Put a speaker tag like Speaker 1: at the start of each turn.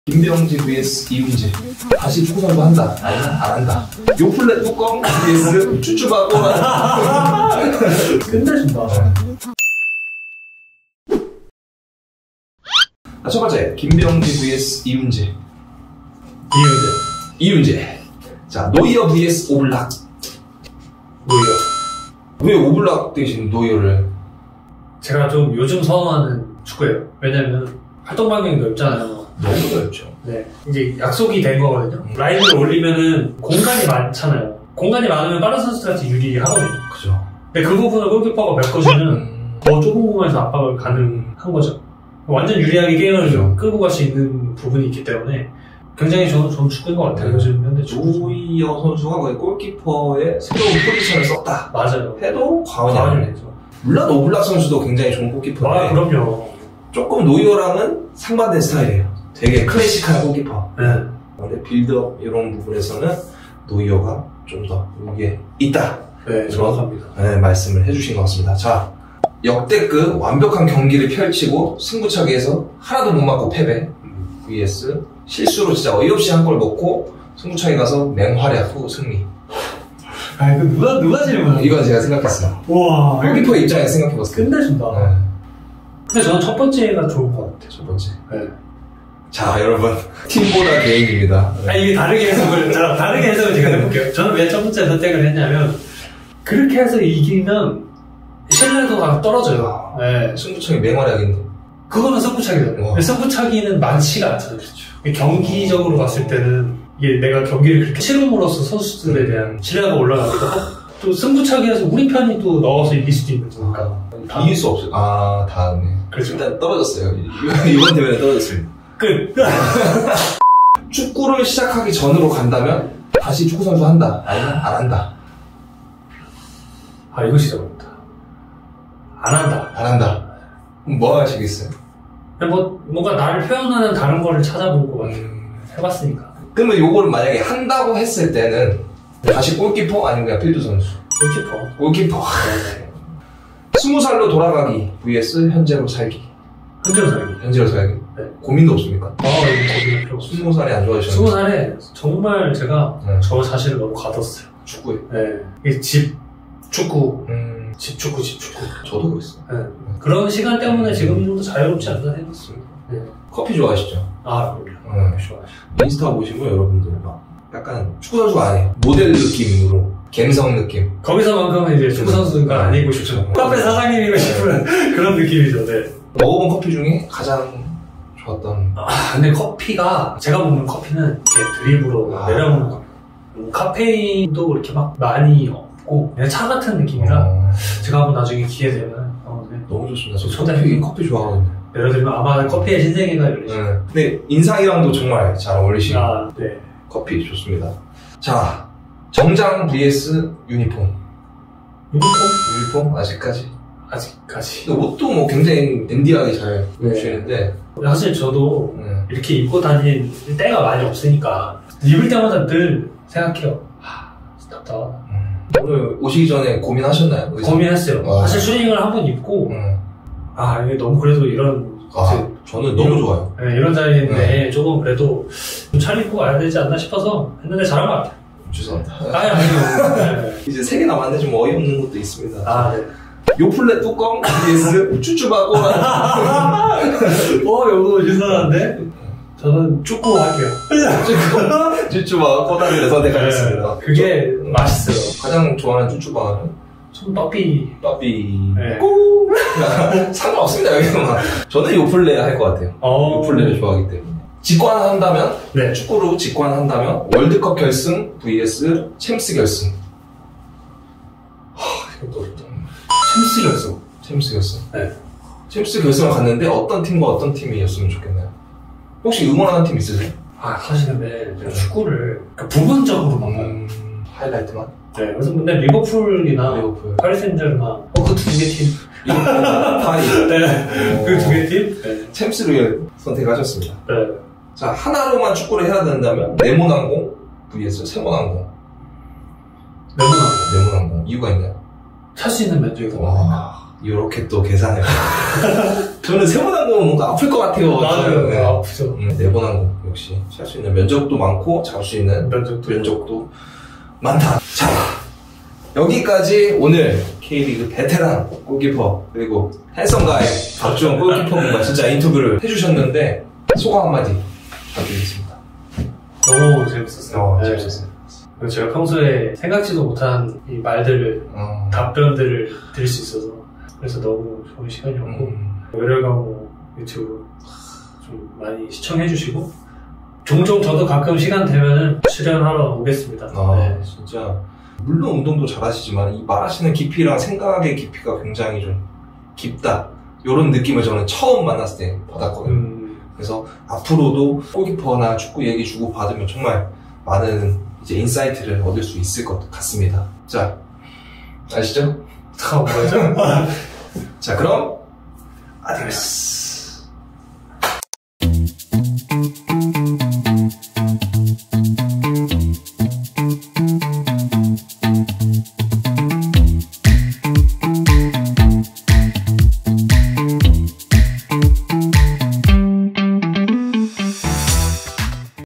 Speaker 1: 김병지 vs 이윤재. 다시 축구 선수 한다. 안 한다. 요플레 뚜껑 vs 쭈쭈바고.
Speaker 2: 끝내준다.
Speaker 1: 첫 번째, 김병지 vs 이윤재. 이윤재. 자, 노이어 vs 오블락.
Speaker 2: 노이어.
Speaker 1: 왜 오블락 대신 노이어를?
Speaker 2: 제가 좀 요즘 선호하는 축구예요. 왜냐면 활동 반경이 넓잖아요.
Speaker 1: 너무 넓죠.
Speaker 2: 네. 이제 약속이 된 거거든요. 라인을 올리면은 공간이 많잖아요. 공간이 많으면 빠른 선수들한테 유리하거든요.
Speaker 1: 그죠.
Speaker 2: 근데 그 부분을 골키퍼가 메꿔주면 더 좁은 공간에서 압박을 가능한 거죠. 완전 유리하게 게임을 끌고 갈 수 있는 부분이 있기 때문에 굉장히 좋은 축구인 것 같아요. 요즘 현대 축구.
Speaker 1: 노이어 선수가 거의 골키퍼의 새로운 포지션을 썼다.
Speaker 2: 맞아요.
Speaker 1: 해도 과언이 아니죠. 물론 오블락 선수도 굉장히 좋은 골키퍼인데.
Speaker 2: 아, 그럼요.
Speaker 1: 조금 노이어랑은 상반된 스타일이에요. 되게 클래식한 골키퍼.
Speaker 2: 네.
Speaker 1: 근데 빌드업 이런 부분에서는 노이어가 좀 더 위에 있다.
Speaker 2: 네, 정확합니다.
Speaker 1: 네, 말씀을 해주신 것 같습니다. 자, 역대급 완벽한 경기를 펼치고 승부차기에서 하나도 못 맞고 패배. vs 실수로 진짜 어이없이 한 골 먹고 승부차기 가서 맹활약 후 승리.
Speaker 2: 아, 이거 누가 질문하는
Speaker 1: 이건 제가 생각했어요.
Speaker 2: 와.
Speaker 1: 골키퍼 입장에서 생각해봤어요.
Speaker 2: 끝내준다.
Speaker 1: 네.
Speaker 2: 근데 저는 첫 번째가 좋을 것 같아요.
Speaker 1: 첫 번째.
Speaker 2: 네.
Speaker 1: 자, 여러분. 팀보다 개인입니다.
Speaker 2: 아, 이게 다르게 해석을 제가 해볼게요. 저는 왜 첫 번째 선택을 했냐면, 그렇게 해서 이기면 신뢰도가 떨어져요. 네.
Speaker 1: 승부차기 맹활약인데.
Speaker 2: 그거는 승부차기잖아요. 승부차기는 많지가 않잖아요. 그렇죠. 경기적으로 봤을 때는 이게 내가 경기를 그렇게 치름으로써 선수들에 대한 신뢰가 올라가기도 하고, 또 승부차기에서 우리 편이 또 넣어서 이길 수도 있는 거니까.
Speaker 1: 이길 수 없어요. 아, 다음에.
Speaker 2: 그렇죠.
Speaker 1: 일단 떨어졌어요. 이번 대회는 떨어졌습니다.
Speaker 2: 끝!
Speaker 1: 축구를 시작하기 전으로 간다면 다시 축구 선수 한다. 아니면 안 한다.
Speaker 2: 아, 이거 진짜 어렵다. 안 한다.
Speaker 1: 안 한다. 그럼 뭐 하시겠어요?
Speaker 2: 뭔가 나를 표현하는 다른 거를 찾아볼 것 같아요. 해봤으니까.
Speaker 1: 그러면 요거를 만약에 한다고 했을 때는 다시 골키퍼 아니면 그냥 필드 선수? 골키퍼. 20살로 돌아가기 vs 현재로 살기. 현재로 살기.
Speaker 2: 네.
Speaker 1: 고민도 없습니까?
Speaker 2: 이거 고민할 필요 없어요.
Speaker 1: 20살이 안 좋아지셨나요?
Speaker 2: 20살에 정말 제가 저 자신을 너무 가뒀어요.
Speaker 1: 축구에?
Speaker 2: 네. 축구. 집 축구.
Speaker 1: 저도 그랬어요.
Speaker 2: 네. 그런 시간 때문에 지금 좀 더 자유롭지 않나 해봤습니다. 네.
Speaker 1: 커피 좋아하시죠?
Speaker 2: 아, 그럼요. 좋아하시죠.
Speaker 1: 인스타 보시면 여러분들 막 약간 축구 선수가 아니에요. 모델 느낌으로. 갬성 느낌.
Speaker 2: 거기서만큼은 이제 축구 선수가 아니고 싶죠. 카페 사장님이고 싶은 그런 느낌이죠. 네.
Speaker 1: 먹어본 커피 중에 가장 좋았던.
Speaker 2: 근데 커피가, 제가 먹는 커피는 이렇게 드립으로 내려오는 커피. 카페인도 이렇게 막 많이 없고, 그냥 차 같은 느낌이라, 제가 한번 나중에 기회 되면, 네.
Speaker 1: 너무 좋습니다. 저 커피 좋아하거든요.
Speaker 2: 예를 들면 아마 커피의 신세계가 열리죠.
Speaker 1: 근데 인상이랑도 정말 잘 어울리시고.
Speaker 2: 네.
Speaker 1: 커피 좋습니다. 자, 정장 vs 유니폼. 유니폼? 아직까지. 근데 옷도 뭐 굉장히 댄디하게 잘 입으시는데.
Speaker 2: 사실 저도 이렇게 입고 다닐 때가 많이 없으니까 입을 때마다 늘 생각해요. 답답하다.
Speaker 1: 오늘 오시기 전에 고민하셨나요?
Speaker 2: 고민했어요. 사실 슈링을 한번 입고 이게 너무 그래도 이런
Speaker 1: 저는 너무 좋아요.
Speaker 2: 네, 이런 자리인데 조금 그래도 좀 차려입고 와야 되지 않나 싶어서 했는데 잘한 것 같아요.
Speaker 1: 죄송합니다.
Speaker 2: 아니요. 네.
Speaker 1: 이제 3개 남았는데 좀 어이없는 것도 있습니다.
Speaker 2: 네.
Speaker 1: 요플레 뚜껑 vs 쭈쭈바고.
Speaker 2: 요거 유선한데? 저는 축구 할게요.
Speaker 1: 쭈쭈바 꼬다리를 선택하겠습니다.
Speaker 2: 그게 맛있어요.
Speaker 1: 가장 좋아하는 쭈쭈바는?
Speaker 2: 전 빠삐.
Speaker 1: 네. 상관없습니다, 여기는. 저는 요플레 할 것 같아요. 요플레를 좋아하기 때문에. 직관한다면?
Speaker 2: 네.
Speaker 1: 축구로 직관한다면? 월드컵 결승 vs 챔스 결승.
Speaker 2: 이것도 어렵다.
Speaker 1: 챔스 결승.
Speaker 2: 네.
Speaker 1: 챔스 결승을 갔는데 어떤 팀과 어떤 팀이었으면 좋겠나요? 혹시 응원하는 팀 있으세요?
Speaker 2: 사실 근데 제가 축구를 부분적으로만 봐요.
Speaker 1: 하이라이트만?
Speaker 2: 네. 그래서 근데 리버풀이나 파리 생제르맹 그 두 개 팀.
Speaker 1: 파리.
Speaker 2: 네. 그 두 개 팀? 네.
Speaker 1: 챔스를 선택하셨습니다.
Speaker 2: 네.
Speaker 1: 자, 하나로만 축구를 해야 된다면 네모난공 vs 세모난공. 네모난공. 이유가 있나요?
Speaker 2: 찰 수 있는 면적이 더 많으니까.
Speaker 1: 이렇게 또 계산을. 저는 세모난공은 뭔가 아플 것 같아요.
Speaker 2: 맞아요. 아프죠.
Speaker 1: 네모난공. 역시 할 수 있는 면적도 많고 잡을 수 있는 면적도 많다. 자, 여기까지 오늘 K리그 베테랑 골키퍼 그리고 핸섬가의 박주원 골키퍼분과 진짜 인터뷰를 해주셨는데 소감 한마디 부탁드리겠습니다.
Speaker 2: 너무 재밌었어요. 네.
Speaker 1: 재밌었어요.
Speaker 2: 제가 평소에 생각지도 못한 이 말들을 답변들을 드릴 수 있어서 그래서 너무 좋은 시간이었고 열혈광고 유튜브 좀 많이 시청해 주시고 종종 저도 가끔 시간 되면은 출연하러 오겠습니다. 네.
Speaker 1: 진짜 물론 운동도 잘하시지만 이 말하시는 깊이랑 생각의 깊이가 굉장히 좀 깊다 이런 느낌을 저는 처음 만났을 때 받았거든요. 그래서 앞으로도 골키퍼나 축구 얘기 주고 받으면 정말 많은 이제 인사이트를 얻을 수 있을 것 같습니다. 자, 아시죠?
Speaker 2: 뭐죠?
Speaker 1: 자, 그럼 아디오스.